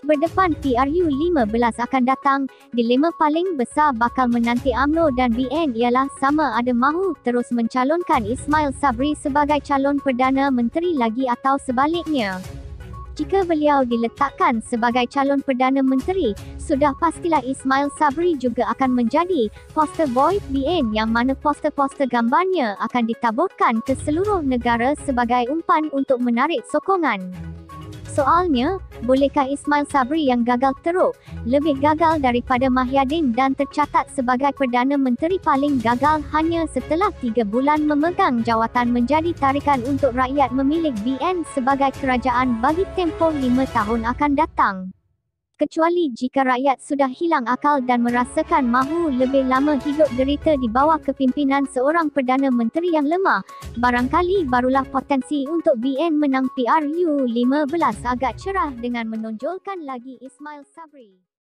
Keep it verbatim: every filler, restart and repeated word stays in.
berdepan P R U lima belas akan datang, dilema paling besar bakal menanti U M N O dan B N ialah sama ada mahu terus mencalonkan Ismail Sabri sebagai calon Perdana Menteri lagi atau sebaliknya. Jika beliau diletakkan sebagai calon Perdana Menteri, sudah pastilah Ismail Sabri juga akan menjadi poster boy B N yang mana poster-poster gambarnya akan ditaburkan ke seluruh negara sebagai umpan untuk menarik sokongan. Soalnya, bolehkah Ismail Sabri yang gagal teruk, lebih gagal daripada Mahyadin dan tercatat sebagai Perdana Menteri paling gagal hanya setelah tiga bulan memegang jawatan menjadi tarikan untuk rakyat memilih B N sebagai kerajaan bagi tempoh lima tahun akan datang? Kecuali jika rakyat sudah hilang akal dan merasakan mahu lebih lama hidup derita di bawah kepimpinan seorang Perdana Menteri yang lemah, barangkali barulah potensi untuk B N menang P R U lima belas agak cerah dengan menonjolkan lagi Ismail Sabri.